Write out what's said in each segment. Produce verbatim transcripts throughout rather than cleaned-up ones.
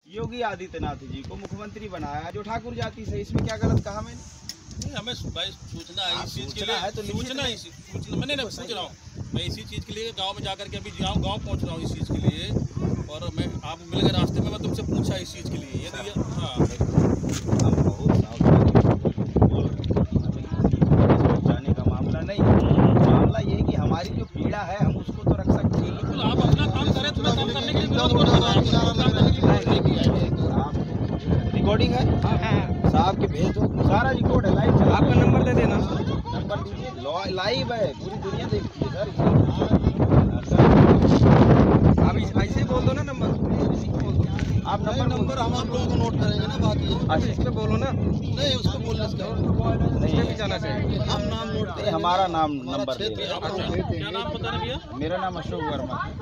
योगी आदित्यनाथ जी को मुख्यमंत्री बनाया जो ठाकुर जाति से, इसमें क्या गलत कहा मैंने? नहीं, हमें भाई सूचना है इस चीज के लिए है तो सूचना ही सूचना मैंने नहीं पूछ रहा हूँ मैं इसी चीज के लिए गांव में जाकर के अभी गाँव गाँव पहुँच रहा हूँ इस चीज के लिए, और मैं आप मिल गए रास्ते में, मैं तुमसे पूछा इस चीज के लिए। ये तो हाँ हम बहुत सावधानी बोल जाने का मामला नहीं, मामला ये है कि हमारी जो पीड़ा है हम उसको तो रख सकते हैं। बिल्कुल, आप अपना काम करें तो मैं काम करने के लिए विरोध कर रहा हूँ। रिकॉर्डिंग है साहब के भेज दो, सारा रिकॉर्ड है, लाइव चला। आपका नंबर दे देना, नंबर दीजिए, लाइव है, पूरी दुनिया देखती है सर। आप ऐसे ही बोल दो ना नंबर, आप नंबर नंबर हम आप लोगों को नोट करेंगे ना, बाकी अच्छा इस पे बोलो ना, नहीं उसको बोलने से नहीं भी जाना चाहिए। हम नाम नोट नहीं, हमारा नाम नंबर दे दो। क्या नाम बता रहे भैया? मेरा नाम अशोक वर्मा है।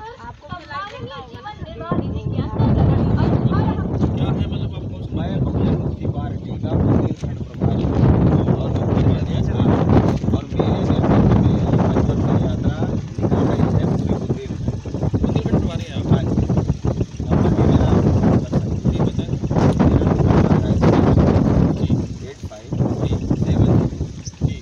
क्या है मतलब आपको? मैं बहुजन मुक्ति पार्टी का बुंदेलखंड प्रभारी हूँ और अध्यक्ष हूँ, और मेरे नेतृत्व में पंचवटी यात्रा निकाल रही है पूरी बुंदेलखंड। बुंदेलखंड प्रभारी हैं आप? हाँ जी, नंबर भी मेरा बता ठीक बताएं। मेरा नंबर है जी एट फाइव सेवन जी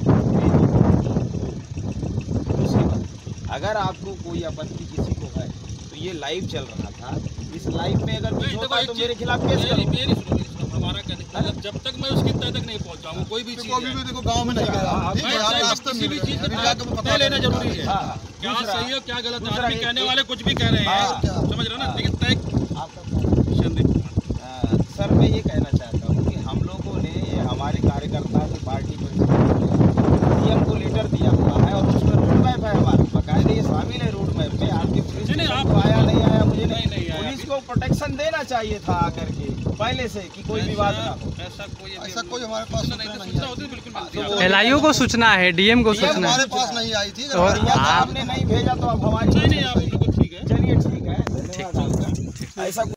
दूसरी बात, अगर आपको कोई आपत्ति किसी को है तो ये लाइव चल रहा था, इस लाइव में अगर कुछ होता है तो मेरे खिलाफ केस मेरी करो। मेरी सुनो, मेरी सुनो, हमारा कहने का मतलब जब तक मैं उसकी तय तक नहीं पहुंच जाऊंगा कोई भी चीज अभी भी देखो गांव में नहीं गया, ठीक है, आप रास्ते में किसी भी चीज अभी जाकर का पता तय लेना जरूरी है। हाँ, क्या दूसरा- सही है क्या गलत है, दूसरा आदमी एक- कहने वाले कुछ भी कह रहे हैं, हाँ। समझ रहे हो ना, लेकिन तय आपका संदीप आ, सर मैं ये कहना चाहता हूँ कि हम लोगों ने ये हमारे कार्यकर्ताओं की पार्टी पर सीएम को लेटर दिया हुआ है और उसमें रोड मैप है हमारा, बाकायदे ये शामिल है रोड मैप में। आपके पुलिस नहीं, नहीं, को आप- आया नहीं आया मुझे नहीं, नहीं नहीं, आया पुलिस अभी। को प्रोटेक्शन देना चाहिए था आकर के पहले से कि कोई विवाद ना हो। ऐसा कोई ऐसा कोई हमारे पास सूचना सूचना नहीं नहीं सूचना आई। होती तो बिल्कुल मिलती है। एलआईओ को सूचना है, डीएम को डीएम सूचना हमारे है। पास नहीं आई थी। और या तो आप- आपने नहीं भेजा तो अब हमारी नहीं नहीं आप लोग ठीक है। चलिए ठीक है, धन्यवाद आपका। ऐसा